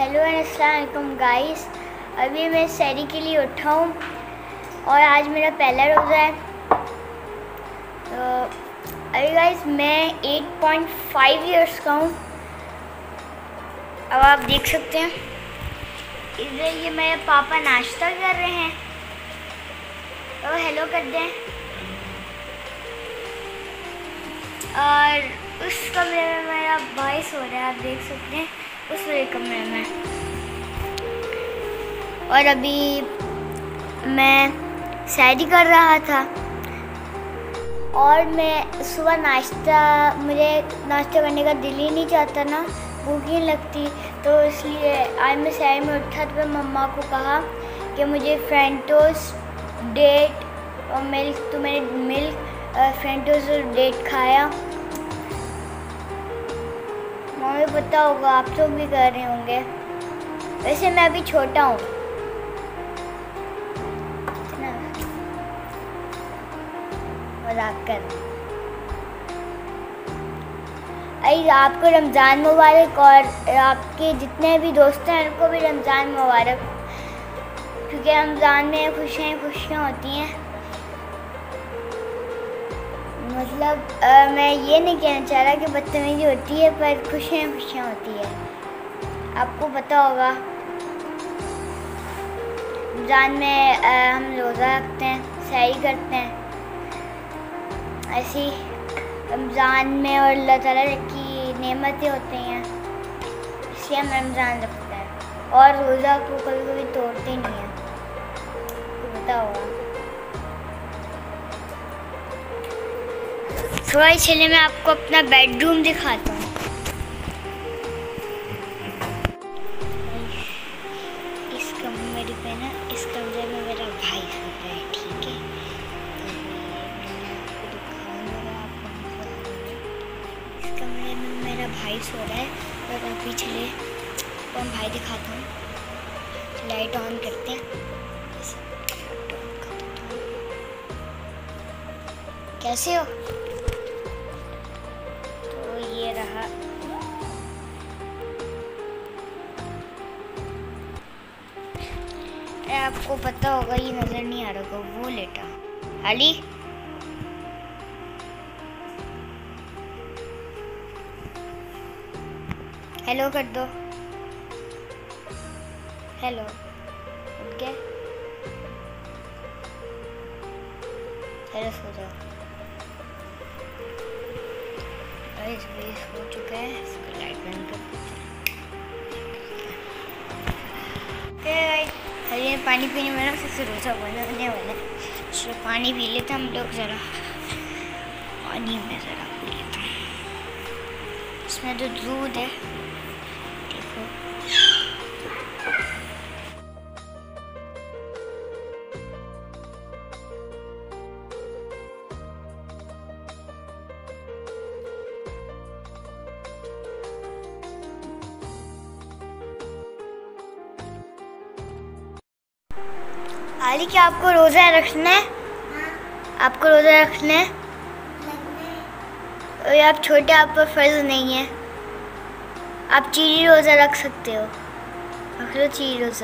Hello and अस्सलाम वालेकुम guys. अभी मैं सहरी के लिए उठा हूँ और आज मेरा पहला रोज़ा है। तो अभी गाइस मैं 8.5 इयर्स का हूँ। अब आप देख सकते हैं इधर ये मेरे पापा नाश्ता कर रहे हैं। तो हेलो कर दें। और उस कमरे में मेरा भाई सो रहा है, आप देख सकते हैं उस वाले कमरे में। और अभी मैं शायरी कर रहा था और मैं सुबह मुझे नाश्ता करने का दिल ही नहीं चाहता ना, भूख ही लगती। तो इसलिए आज मैं शायरी में उठा तो मैं मम्मा को कहा कि मुझे फ्रेंटोस डेट और मिल्क, तो मैंने फ्रेंटोस और डेट खाया। मम्मी पता होगा आप लोग भी कर रहे होंगे। वैसे मैं अभी छोटा हूँ, मजाक कर। अरे आपको रमज़ान मुबारक और आपके जितने भी दोस्त हैं उनको भी रमज़ान मुबारक, क्योंकि रमज़ान में खुशियाँ होती हैं। मतलब मैं ये नहीं कहना चाह रहा कि बदतमीजी होती है, पर खुशियाँ होती है। आपको पता होगा रमज़ान में हम रोज़ा रखते हैं, सहरी करते हैं। ऐसी रमज़ान में और अल्लाह ताला की नेमतें होती हैं, इसलिए हम रमज़ान रखते हैं और रोज़ा को कभी कभी तोड़ते नहीं हैं। आपको पता होगा। थोड़ा चलिए मैं आपको अपना बेडरूम दिखाता हूँ। इस कमरे पे ना, इस कमरे में मेरा भाई सो रहा है, ठीक है। इस कमरे में मेरा भाई सो रहा है और अभी चले तो हम भाई दिखाता हूँ। लाइट ऑन करते हैं। कैसे हो? ये रहा। आपको पता होगा, ये नजर नहीं आ रहा होगा, वो लेटा अली। हेलो कर दो। हेलो उठ गए? हेलो सो जाओ। हो चुका है, इसको लाइट बंद कर दीजिए। पानी पीने में ना सबसे रोज़ा बनाने वाला है, इसलिए पानी पी लेते हम लोग। ज़रा पानी में ज़रा पी लेते हैं, इसमें तो दूध है, देखो। आली, क्या आपको रोज़ा रखना है? हाँ। आपको रोज़ा रखना है? और आप छोटे, आप पर फर्ज नहीं है। आप चीरी रोज़ा रख सकते हो, रख लो चीरी रोज़ा।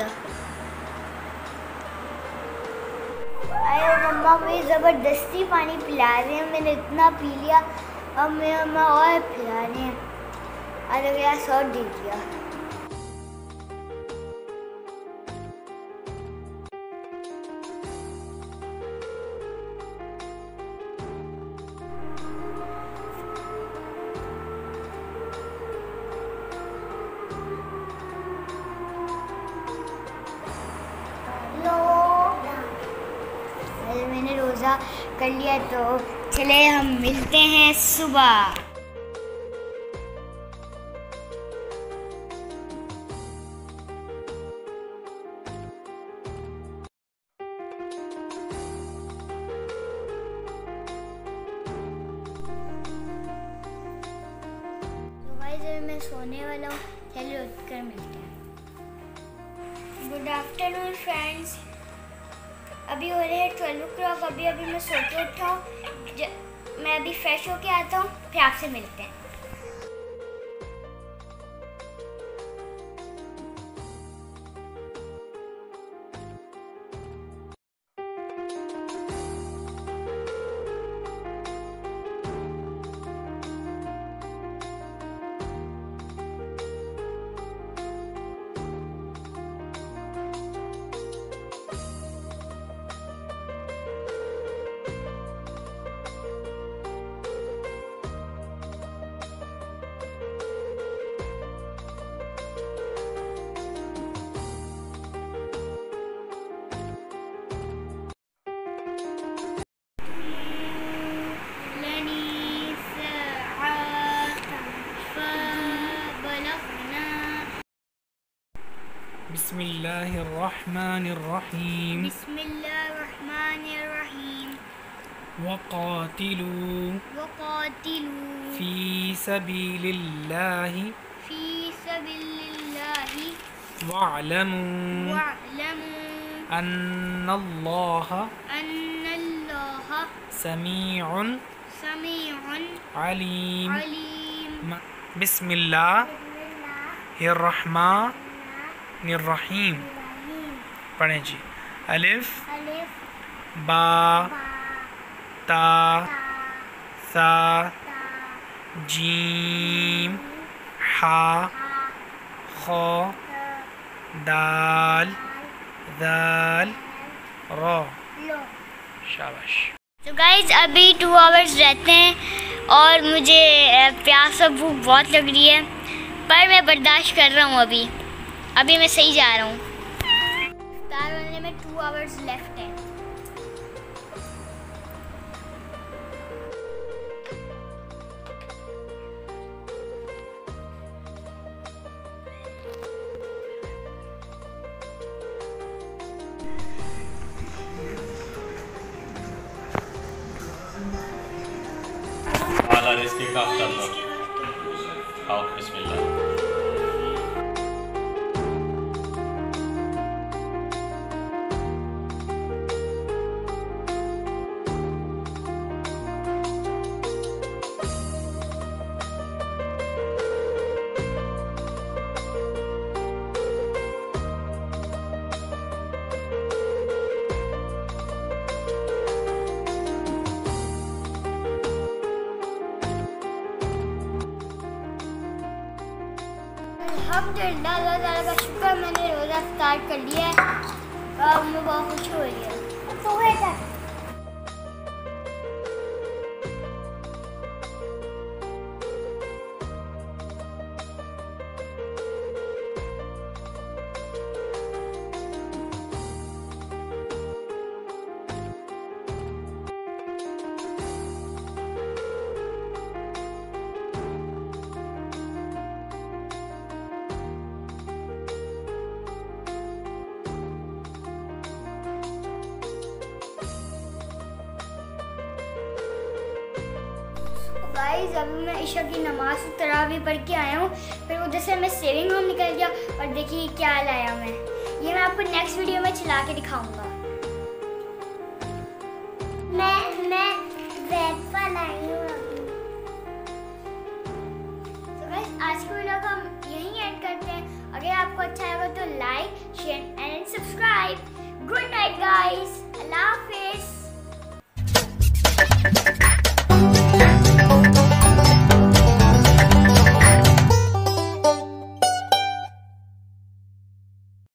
अरे मम्मा मुझे ज़बरदस्ती पानी पिला रहे हैं, मैंने इतना पी लिया, अब मेरी मम्मा और पिला रहे हैं। आधा गिलास और दे दिया। मैंने रोज़ा कर लिया, तो चले हम मिलते हैं सुबह। मैं सोने वाला हूँ, चलिए उठकर मिलते हैं। Good afternoon friends. अभी हो रहे हैं 12 o'clock। अभी मैं सो के उठा हूँ। मैं अभी फ्रेश होके आता हूँ, फिर आपसे मिलते हैं। बिस्मिल्लाहिर्रहमानिर्रहीम। बिस्मिल्लाहिर्रहमानिर्रहीम। वक़ातिलू वक़ातिलू फ़ी सबीलिल्लाहि फ़ी सबीलिल्लाहि वअलमू वअलमू अन्नल्लाह समीउन अलीम। बिस्मिल्लाहिर्रहमानिर्रहीम। पढ़ें जी। अलिफ बा ता सा जीम हा खा दाल दाल रा। शाबाश। तो गाइज अभी 2 आवर्स रहते हैं और मुझे प्यास और भूख बहुत लग रही है, पर मैं बर्दाश्त कर रहा हूँ। अभी मैं सही जा रहा हूँ। इफ्तार होने में 2 आवर्स लेफ्ट हैं। इसके काम कर लो। आओ बिस्मिल्लाह। अल्हम्दुलिल्लाह, अल्लाह ताला का शुक्र, मैंने रोज़ा स्टार्ट कर लिया है और मुझे बहुत खुशी हो रही है। गाइस अभी मैं ईशा की नमाज तरावी पढ़ के आया हूँ, फिर उधर से मैं सेविंग होम निकल गया और देखिए क्या लाया मैं। ये मैं आपको नेक्स्ट वीडियो में चला के दिखाऊंगा। मैं वेफर लाई हूँ अभी। तो गाइस आज की वीडियो को हम यहीं एंड करते हैं। अगर आपको अच्छा लगा तो like share and subscribe. Good night guys, अल्लाह हाफिज।